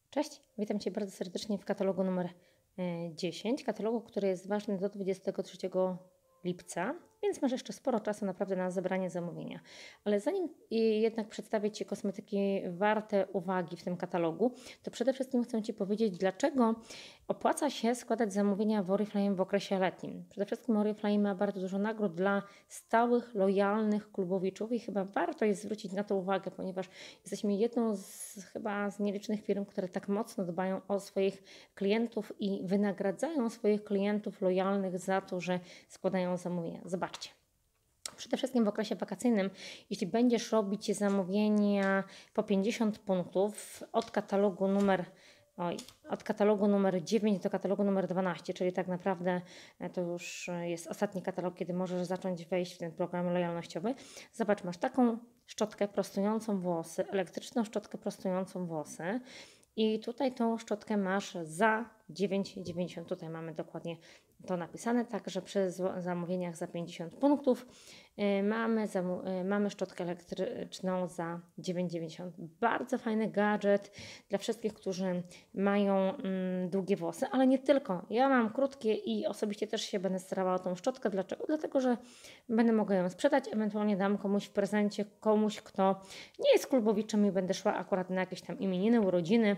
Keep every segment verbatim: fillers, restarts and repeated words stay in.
Cześć, witam Cię bardzo serdecznie w katalogu numer e, dziesięć, katalogu, który jest ważny do dwudziestego trzeciego lipca, więc masz jeszcze sporo czasu naprawdę na zebranie zamówienia. Ale zanim e, jednak przedstawię Ci kosmetyki warte uwagi w tym katalogu, to przede wszystkim chcę Ci powiedzieć, dlaczego opłaca się składać zamówienia w Oriflame w okresie letnim. Przede wszystkim Oriflame ma bardzo dużo nagród dla stałych, lojalnych klubowiczów i chyba warto jest zwrócić na to uwagę, ponieważ jesteśmy jedną z chyba z nielicznych firm, które tak mocno dbają o swoich klientów i wynagradzają swoich klientów lojalnych za to, że składają zamówienia. Zobaczcie. Przede wszystkim w okresie wakacyjnym, jeśli będziesz robić zamówienia po pięćdziesiąt punktów od katalogu numer Oj, od katalogu numer dziewięć do katalogu numer dwanaście, czyli tak naprawdę to już jest ostatni katalog, kiedy możesz zacząć wejść w ten program lojalnościowy. Zobacz, masz taką szczotkę prostującą włosy, elektryczną szczotkę prostującą włosy i tutaj tą szczotkę masz za dziewięć dziewięćdziesiąt. Tutaj mamy dokładnie to napisane, także przy zamówieniach za pięćdziesiąt punktów yy, mamy, yy, mamy szczotkę elektryczną za dziewięć dziewięćdziesiąt. Bardzo fajny gadżet dla wszystkich, którzy mają yy, długie włosy, ale nie tylko. Ja mam krótkie i osobiście też się będę starała o tą szczotkę. Dlaczego? Dlatego, że będę mogła ją sprzedać, ewentualnie dam komuś w prezencie, komuś, kto nie jest klubowiczem i będę szła akurat na jakieś tam imieniny, urodziny,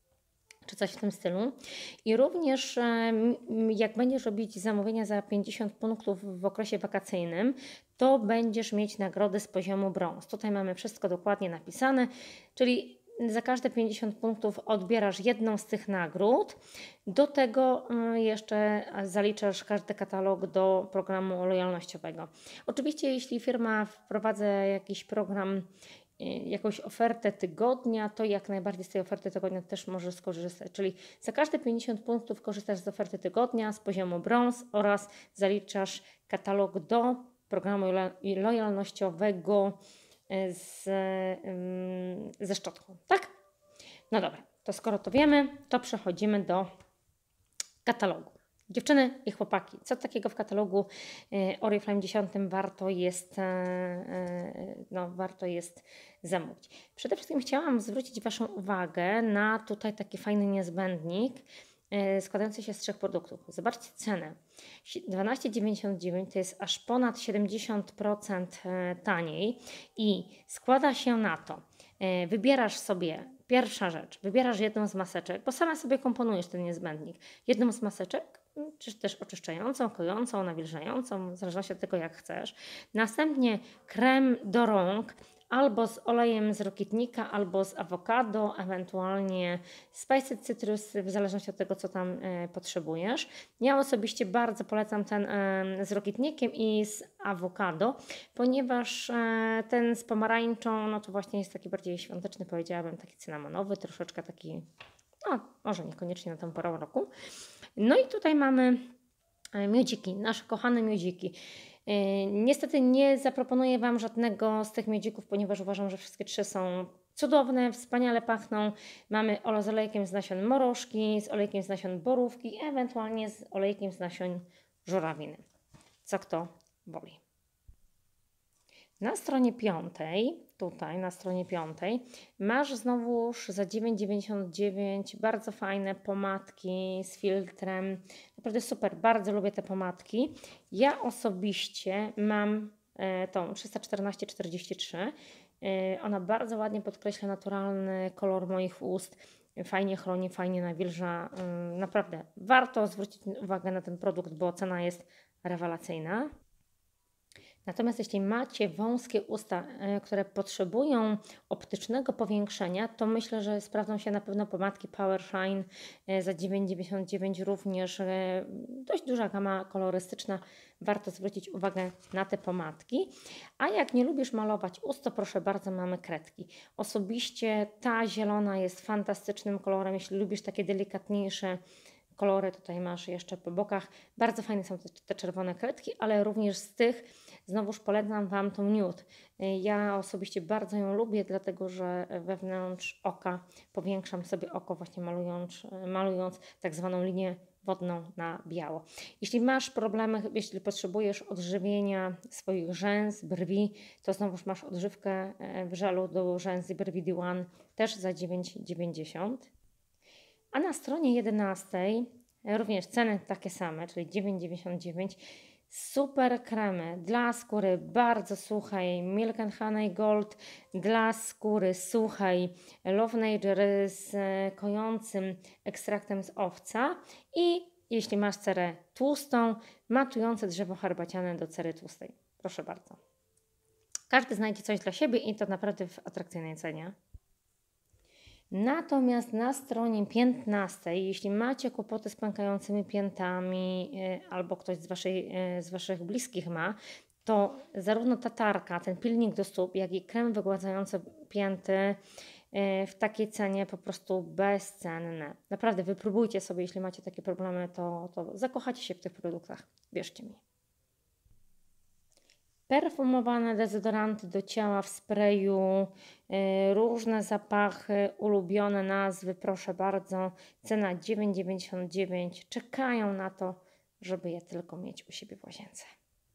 czy coś w tym stylu. I również jak będziesz robić zamówienia za pięćdziesiąt punktów w okresie wakacyjnym, to będziesz mieć nagrody z poziomu brąz. Tutaj mamy wszystko dokładnie napisane, czyli za każde pięćdziesiąt punktów odbierasz jedną z tych nagród. Do tego jeszcze zaliczasz każdy katalog do programu lojalnościowego. Oczywiście jeśli firma wprowadza jakiś program, jakąś ofertę tygodnia, to jak najbardziej z tej oferty tygodnia też możesz skorzystać. Czyli za każde pięćdziesiąt punktów korzystasz z oferty tygodnia z poziomu brąz oraz zaliczasz katalog do programu lojalnościowego z, ze szczotką. Tak? No dobra, to skoro to wiemy, to przechodzimy do katalogu. Dziewczyny i chłopaki, co takiego w katalogu e, Oriflame dziesięć warto jest, e, e, no, warto jest zamówić? Przede wszystkim chciałam zwrócić Waszą uwagę na tutaj taki fajny niezbędnik e, składający się z trzech produktów. Zobaczcie cenę. dwanaście dziewięćdziesiąt dziewięć to jest aż ponad siedemdziesiąt procent taniej i składa się na to. E, wybierasz sobie, pierwsza rzecz, wybierasz jedną z maseczek, bo sama sobie komponujesz ten niezbędnik. Jedną z maseczek, czy też oczyszczającą, kojącą, nawilżającą, w zależności od tego, jak chcesz. Następnie krem do rąk, albo z olejem z rokietnika, albo z awokado, ewentualnie spiced citrus, w zależności od tego, co tam e, potrzebujesz. Ja osobiście bardzo polecam ten e, z rokietnikiem i z awokado, ponieważ e, ten z pomarańczą, no to właśnie jest taki bardziej świąteczny, powiedziałabym, taki cynamonowy, troszeczkę taki, no może niekoniecznie na tę porę roku. No i tutaj mamy miodziki, nasze kochane miodziki. Niestety nie zaproponuję Wam żadnego z tych miodzików, ponieważ uważam, że wszystkie trzy są cudowne, wspaniale pachną. Mamy olej z olejkiem z nasion morożki, z olejkiem z nasion borówki, ewentualnie z olejkiem z nasion żurawiny. Co kto woli. Na stronie piątej, tutaj na stronie piątej, masz znowuż za dziewięć dziewięćdziesiąt dziewięć bardzo fajne pomadki z filtrem. Naprawdę super, bardzo lubię te pomadki. Ja osobiście mam e, tą trzysta czternaście czterdzieści trzy. E, ona bardzo ładnie podkreśla naturalny kolor moich ust. Fajnie chroni, fajnie nawilża. E, naprawdę warto zwrócić uwagę na ten produkt, bo cena jest rewelacyjna. Natomiast jeśli macie wąskie usta, które potrzebują optycznego powiększenia, to myślę, że sprawdzą się na pewno pomadki Power Shine za dziewięć dziewięćdziesiąt dziewięć, również dość duża gama kolorystyczna. Warto zwrócić uwagę na te pomadki. A jak nie lubisz malować ust, to proszę bardzo, mamy kredki. Osobiście ta zielona jest fantastycznym kolorem, jeśli lubisz takie delikatniejsze kolory, tutaj masz jeszcze po bokach. Bardzo fajne są te, te czerwone kredki, ale również z tych znowuż polecam Wam tą nude. Ja osobiście bardzo ją lubię, dlatego że wewnątrz oka powiększam sobie oko właśnie malując, malując tak zwaną linię wodną na biało. Jeśli masz problemy, jeśli potrzebujesz odżywienia swoich rzęs, brwi, to znowuż masz odżywkę w żelu do rzęs i brwi D jeden też za dziewięć dziewięćdziesiąt. A na stronie jedenastej również ceny takie same, czyli dziewięć dziewięćdziesiąt dziewięć. Super kremy dla skóry bardzo suchej, Milk and Honey Gold dla skóry suchej, Love Nature z kojącym ekstraktem z owca i jeśli masz cerę tłustą, matujące drzewo herbaciane do cery tłustej. Proszę bardzo. Każdy znajdzie coś dla siebie i to naprawdę w atrakcyjnej cenie. Natomiast na stronie piętnastej, jeśli macie kłopoty z pękającymi piętami yy, albo ktoś z, waszej, yy, z Waszych bliskich ma, to zarówno tatarka, ten pilnik do stóp, jak i krem wygładzający pięty yy, w takiej cenie po prostu bezcenne. Naprawdę wypróbujcie sobie, jeśli macie takie problemy, to, to zakochacie się w tych produktach, wierzcie mi. Perfumowane dezodoranty do ciała w sprayu, yy, różne zapachy, ulubione nazwy, proszę bardzo, cena dziewięć dziewięćdziesiąt dziewięć, czekają na to, żeby je tylko mieć u siebie w łazience.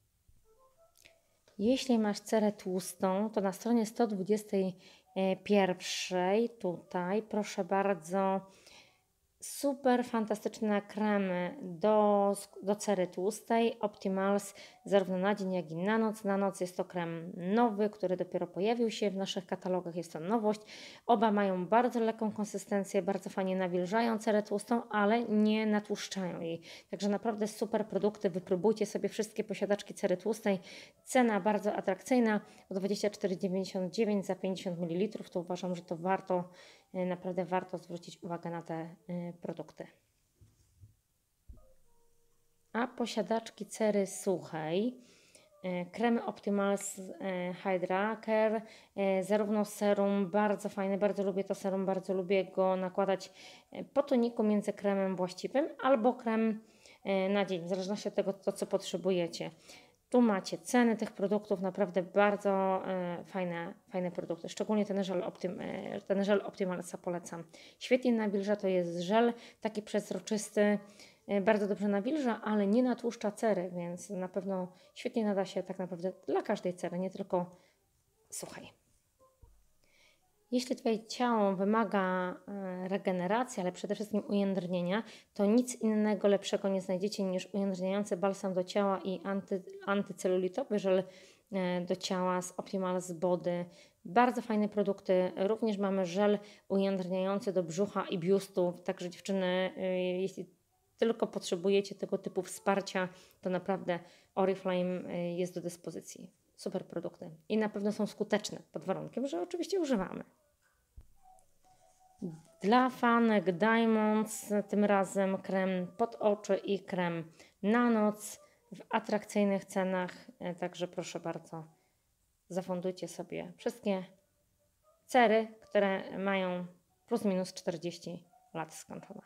Jeśli masz cerę tłustą, to na stronie sto dwudziestej pierwszej tutaj, proszę bardzo, super fantastyczne kremy do, do cery tłustej, Optimals, zarówno na dzień, jak i na noc. Na noc jest to krem nowy, który dopiero pojawił się w naszych katalogach, jest to nowość. Oba mają bardzo lekką konsystencję, bardzo fajnie nawilżają cerę tłustą, ale nie natłuszczają jej. Także naprawdę super produkty, wypróbujcie sobie wszystkie posiadaczki cery tłustej. Cena bardzo atrakcyjna, dwadzieścia cztery dziewięćdziesiąt dziewięć za pięćdziesiąt mililitrów, to uważam, że to warto, naprawdę warto zwrócić uwagę na te produkty. A posiadaczki cery suchej, kremy Optimals Hydra Care, zarówno serum, bardzo fajny, bardzo lubię to serum, bardzo lubię go nakładać po toniku między kremem właściwym albo krem na dzień, w zależności od tego, to, co potrzebujecie. Tu macie ceny tych produktów, naprawdę bardzo e, fajne, fajne produkty, szczególnie ten żel, Optim, e, ten żel Optimalsa polecam. Świetnie nawilża, to jest żel taki przezroczysty, e, bardzo dobrze nawilża, ale nie natłuszcza cery, więc na pewno świetnie nada się tak naprawdę dla każdej cery, nie tylko suchej. Jeśli Twoje ciało wymaga regeneracji, ale przede wszystkim ujędrnienia, to nic innego lepszego nie znajdziecie niż ujędrniający balsam do ciała i anty, antycelulitowy żel do ciała z Optimals Body. Bardzo fajne produkty. Również mamy żel ujędrniający do brzucha i biustu. Także dziewczyny, jeśli tylko potrzebujecie tego typu wsparcia, to naprawdę Oriflame jest do dyspozycji. Super produkty i na pewno są skuteczne, pod warunkiem, że oczywiście używamy. Dla fanek Diamonds tym razem krem pod oczy i krem na noc w atrakcyjnych cenach, także proszę bardzo, zafundujcie sobie wszystkie cery, które mają plus minus czterdzieści lat skończone.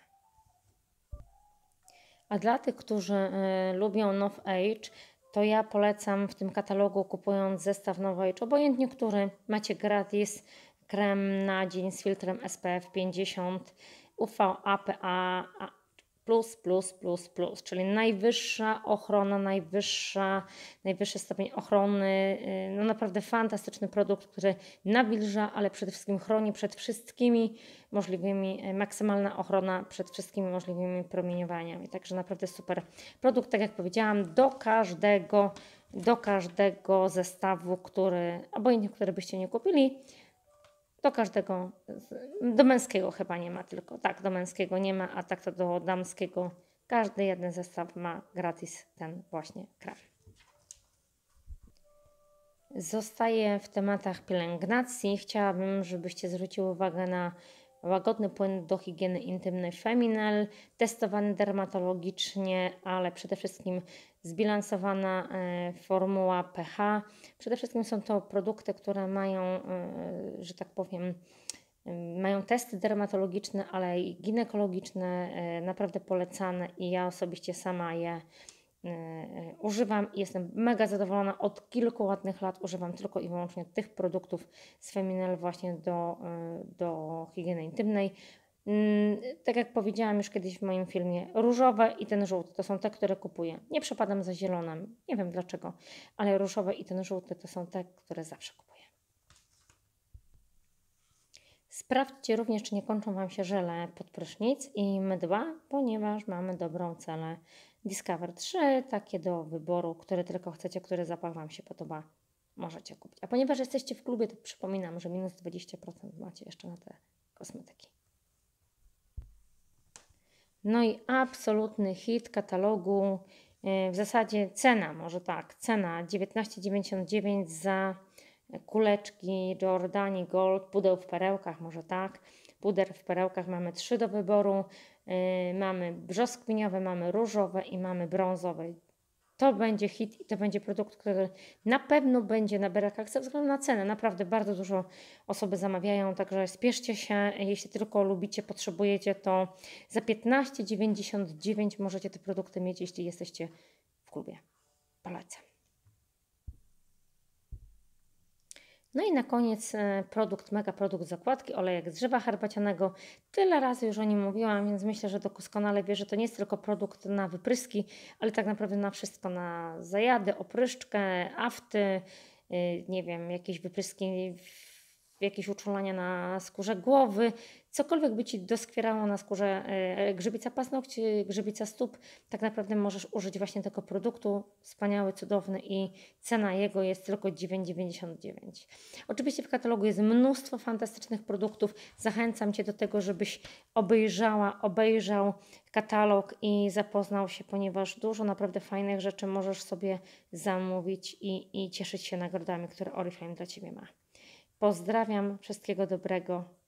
A dla tych, którzy y, lubią Nov Age, to ja polecam w tym katalogu, kupując zestaw Nov Age, obojętnie który, macie gratis krem na dzień z filtrem S P F pięćdziesiąt U V A P A plus, plus, plus, plus, czyli najwyższa ochrona, najwyższa, najwyższy stopień ochrony, no naprawdę fantastyczny produkt, który nawilża, ale przede wszystkim chroni przed wszystkimi możliwymi, maksymalna ochrona przed wszystkimi możliwymi promieniowaniami, także naprawdę super produkt, tak jak powiedziałam, do każdego, do każdego zestawu, który, obojętnie który byście nie kupili, do każdego, do męskiego chyba nie ma tylko, tak, do męskiego nie ma, a tak to do damskiego, każdy jeden zestaw ma gratis ten właśnie krem. Zostaję w tematach pielęgnacji. Chciałabym, żebyście zwróciły uwagę na łagodny płyn do higieny intymnej Feminel, testowany dermatologicznie, ale przede wszystkim zbilansowana e, formuła pH. Przede wszystkim są to produkty, które mają, e, że tak powiem, e, mają testy dermatologiczne, ale i ginekologiczne, e, naprawdę polecane i ja osobiście sama je Yy, używam i jestem mega zadowolona. Od kilku ładnych lat używam tylko i wyłącznie tych produktów z Feminel właśnie do, yy, do higieny intymnej. Yy, tak jak powiedziałam już kiedyś w moim filmie, różowe i ten żółty to są te, które kupuję. Nie przepadam za zielonym, nie wiem dlaczego, ale różowe i ten żółty to są te, które zawsze kupuję. Sprawdźcie również, czy nie kończą Wam się żele pod prysznic i mydła, ponieważ mamy dobrą cenę Discover trzy, takie do wyboru, które tylko chcecie, który zapach Wam się podoba, możecie kupić. A ponieważ jesteście w klubie, to przypominam, że minus dwadzieścia procent macie jeszcze na te kosmetyki. No i absolutny hit katalogu, w zasadzie cena, może tak, cena dziewiętnaście dziewięćdziesiąt dziewięć za kuleczki Giordani Gold, pudeł w perełkach, może tak. Puder w perełkach mamy trzy do wyboru. Yy, mamy brzoskwiniowe, mamy różowe i mamy brązowe. To będzie hit i to będzie produkt, który na pewno będzie na berekach ze względu na cenę. Naprawdę bardzo dużo osoby zamawiają, także spieszcie się. Jeśli tylko lubicie, potrzebujecie, to za piętnaście dziewięćdziesiąt dziewięć możecie te produkty mieć, jeśli jesteście w klubie. Polecam. No i na koniec produkt, mega produkt zakładki, olejek z drzewa herbacianego. Tyle razy już o nim mówiłam, więc myślę, że doskonale wie, że to nie jest tylko produkt na wypryski, ale tak naprawdę na wszystko, na zajady, opryszczkę, afty, nie wiem, jakieś wypryski, jakieś uczulania na skórze głowy, cokolwiek by Ci doskwierało na skórze, grzybica paznokci, grzybica stóp, tak naprawdę możesz użyć właśnie tego produktu, wspaniały, cudowny i cena jego jest tylko dziewięć dziewięćdziesiąt dziewięć. Oczywiście w katalogu jest mnóstwo fantastycznych produktów, zachęcam Cię do tego, żebyś obejrzała, obejrzał katalog i zapoznał się, ponieważ dużo naprawdę fajnych rzeczy możesz sobie zamówić i, i cieszyć się nagrodami, które Oriflame dla Ciebie ma. Pozdrawiam, wszystkiego dobrego.